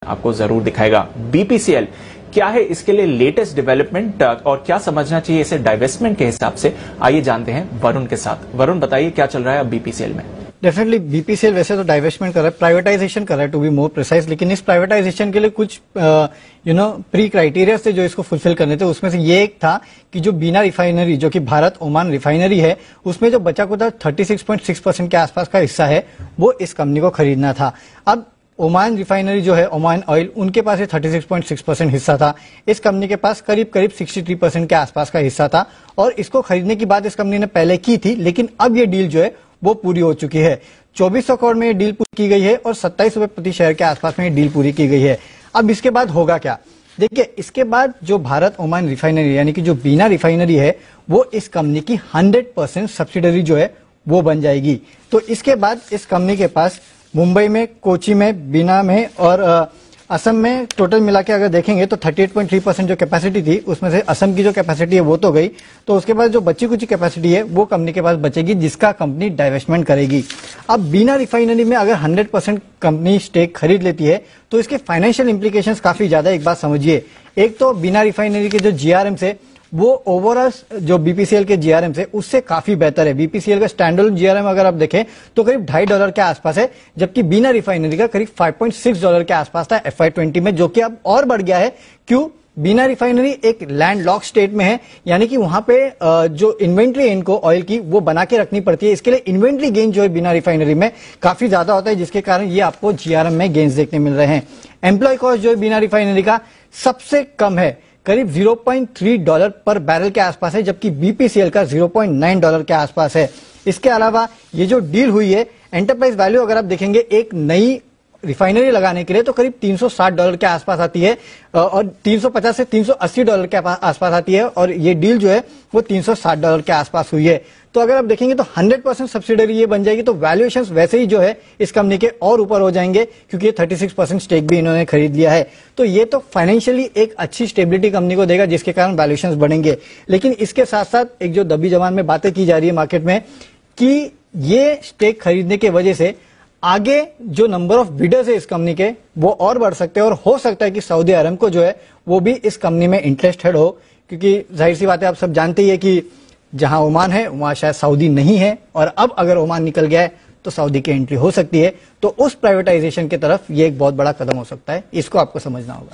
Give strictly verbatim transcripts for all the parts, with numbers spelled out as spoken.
आपको जरूर दिखाएगा। बीपीसीएल क्या है, इसके लिए लेटेस्ट डेवलपमेंट और क्या समझना चाहिए इसे डाइवेस्टमेंट के हिसाब से, आइए जानते हैं वरुण के साथ। वरुण बताइए क्या चल रहा है अब बीपीसीएल में। डेफिनेटली बीपीसीएल वैसे तो डाइवेस्टमेंट कर रहा है, प्राइवेटाइजेशन कर रहा है टू बी मोर प्रिसाइज, लेकिन इस प्राइवेटाइजेशन के लिए कुछ यू नो प्री क्राइटेरिया थे जो इसको फुलफिल करने थे। उसमें से ये एक था कि जो बीना रिफाइनरी जो कि भारत ओमान रिफाइनरी है, उसमें जो बचा कुछ छत्तीस पॉइंट सिक्स परसेंट के आसपास का हिस्सा है वो इस कंपनी को खरीदना था। अब ओमान रिफाइनरी जो है ओमान ऑयल, उनके पास छत्तीस पॉइंट सिक्स परसेंट हिस्सा था, इस कंपनी के पास करीब करीब तिरसठ परसेंट के आसपास का हिस्सा था और इसको खरीदने की बात इस कंपनी ने पहले की थी, लेकिन अब ये डील जो है वो पूरी हो चुकी है। चौबीस सौ करोड़ में ये डील पूरी की गई है और सत्ताईस रुपए प्रति शेयर के आसपास में ये डील पूरी की गई है। अब इसके बाद होगा क्या? देखिए, इसके बाद जो भारत ओमान रिफाइनरी यानी कि जो बीना रिफाइनरी है वो इस कंपनी की हंड्रेड परसेंट सब्सिडरी जो है वो बन जाएगी। तो इसके बाद इस कंपनी के पास मुंबई में, कोची में, बीना में और असम में टोटल मिला के अगर देखेंगे तो अड़तीस पॉइंट तीन परसेंट जो कैपेसिटी थी उसमें से असम की जो कैपेसिटी है वो तो गई, तो उसके बाद जो बची कुछ कैपेसिटी है वो कंपनी के पास बचेगी जिसका कंपनी डाइवेस्टमेंट करेगी। अब बीना रिफाइनरी में अगर हंड्रेड परसेंट कंपनी स्टेक खरीद लेती है तो इसके फाइनेंशियल इंप्लीकेशंस काफी ज्यादा। एक बात समझिए, एक तो बीना रिफाइनरी के जो जीआरएम से वो ओवरऑल जो बीपीसीएल के जीआरएम से उससे काफी बेहतर है। बीपीसीएल का स्टैंडर्ड जीआरएम अगर आप देखें तो करीब ढाई डॉलर के आसपास है, जबकि बीना रिफाइनरी का करीब पाँच पॉइंट छह डॉलर के आसपास था एफ आई ट्वेंटी में, जो कि अब और बढ़ गया है। क्यों? बीना रिफाइनरी एक लैंड लॉक स्टेट में है, यानी कि वहां पे जो इन्वेंट्री है इनको ऑयल की वो बना के रखनी पड़ती है। इसके लिए इन्वेंट्री गेन जो है बीना रिफाइनरी में काफी ज्यादा होता है, जिसके कारण ये आपको जीआरएम में गेन्स देखने मिल रहे हैं। एम्प्लॉय कॉस्ट जो है बीना रिफाइनरी का सबसे कम है, करीब zero point three dollar per barrel के आसपास है, जबकि बीपीसीएल का ज़ीरो पॉइंट नाइन डॉलर के आसपास है। इसके अलावा ये जो डील हुई है, एंटरप्राइज वैल्यू अगर आप देखेंगे एक नई रिफाइनरी लगाने के लिए तो करीब तीन सौ साठ डॉलर के आसपास आती है और तीन सौ पचास से तीन सौ अस्सी डॉलर के आसपास आती है, और ये डील जो है वो तीन सौ साठ डॉलर के आसपास हुई है। तो अगर आप देखेंगे तो हंड्रेड परसेंट सब्सिडरी ये बन जाएगी, तो वैल्यूएशंस वैसे ही जो है इस कंपनी के और ऊपर हो जाएंगे, क्योंकि ये छत्तीस परसेंट स्टेक भी इन्होंने खरीद लिया है। तो ये तो फाइनेंशियली एक अच्छी स्टेबिलिटी कंपनी को देगा, जिसके कारण वैल्यूएशंस बढ़ेंगे। लेकिन इसके साथ साथ एक जो दबी जबान में बातें की जा रही है मार्केट में कि ये स्टेक खरीदने की वजह से आगे जो नंबर ऑफ बिडर्स है इस कंपनी के वो और बढ़ सकते हैं, और हो सकता है कि सऊदी अरब जो है वो भी इस कंपनी में इंटरेस्टेड हो, क्योंकि जाहिर सी बात है, आप सब जानते ही है कि जहां ओमान है वहां शायद सऊदी नहीं है, और अब अगर ओमान निकल गया है तो सऊदी की एंट्री हो सकती है। तो उस प्राइवेटाइजेशन की तरफ ये एक बहुत बड़ा कदम हो सकता है, इसको आपको समझना होगा।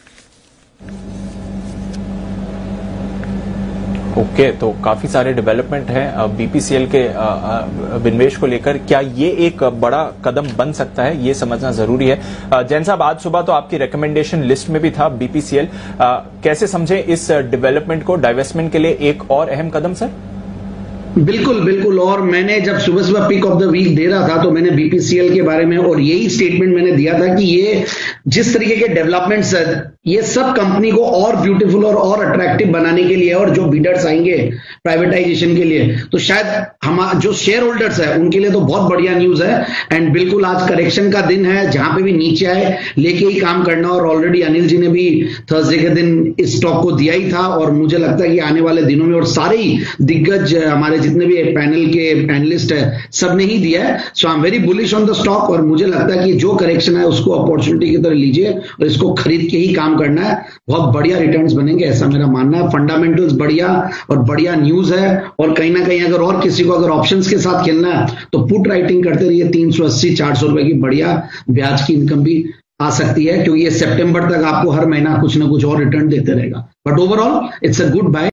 ओके okay, तो काफी सारे डेवलपमेंट हैं बीपीसीएल के विनिवेश को लेकर। क्या ये एक बड़ा कदम बन सकता है, ये समझना जरूरी है। जैन साहब, आज सुबह तो आपकी रिकमेंडेशन लिस्ट में भी था बीपीसीएल, कैसे समझें इस डेवलपमेंट को, डाइवेस्टमेंट के लिए एक और अहम कदम सर? बिल्कुल बिल्कुल, और मैंने जब सुबह सुबह पिक ऑफ द वीक दे रहा था तो मैंने बीपीसीएल के बारे में और यही स्टेटमेंट मैंने दिया था कि ये जिस तरीके के डेवलपमेंट्स है ये सब कंपनी को और ब्यूटीफुल और और अट्रैक्टिव बनाने के लिए, और जो बिडर्स आएंगे प्राइवेटाइजेशन के लिए तो शायद हम जो शेयर होल्डर्स है उनके लिए तो बहुत बढ़िया न्यूज है। एंड बिल्कुल आज करेक्शन का दिन है, जहां पे भी नीचे आए लेके ही काम करना, और ऑलरेडी अनिल जी ने भी थर्सडे के दिन इस स्टॉक को दिया ही था, और मुझे लगता है कि आने वाले दिनों में और सारे ही दिग्गज हमारे जितने भी पैनल के एनालिस्ट है सबने ही दिया है। So I am very bullish on the stock, और मुझे लगता है कि जो करेक्शन है उसको अपॉर्चुनिटी की तरह लीजिए और इसको खरीद के ही काम करना है, बहुत बढ़िया रिटर्न्स बनेंगे, ऐसा मेरा मानना है। फंडामेंटल्स बढ़िया और बढ़िया न्यूज है, और कहीं ना कहीं अगर और किसी को अगर ऑप्शंस के साथ खेलना है तो पुट राइटिंग करते रहिए, तीन सौ अस्सी चार सौ रुपए की बढ़िया ब्याज की इनकम भी आ सकती है, क्योंकि ये सितंबर तक आपको हर महीना कुछ ना कुछ और रिटर्न देते रहेगा। But overall it's a good bye.